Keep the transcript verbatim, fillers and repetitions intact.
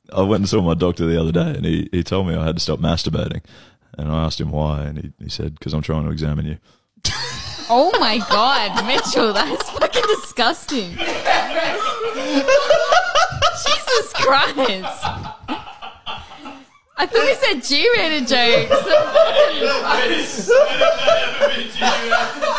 I went and saw my doctor the other day, and he, he told me I had to stop masturbating. And I asked him why, and he, he said, because I'm trying to examine you. Oh, my God, Mitchell, that's fucking disgusting. Jesus Christ. I thought we said G-rated jokes.